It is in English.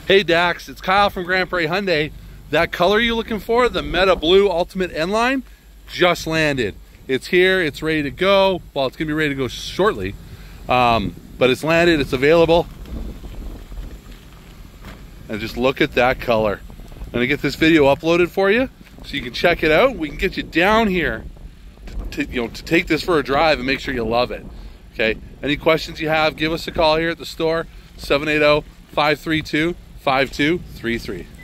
Hey Dax, it's Kyle from Grand Prairie Hyundai. That color you're looking for, the Meta Blue Ultimate N-Line, just landed. It's here, it's ready to go. Well, it's gonna be ready to go shortly, but it's landed, it's available. And just look at that color. I'm gonna get this video uploaded for you so you can check it out. We can get you down here to take this for a drive and make sure you love it. Okay, any questions you have, give us a call here at the store, 780-532-5233.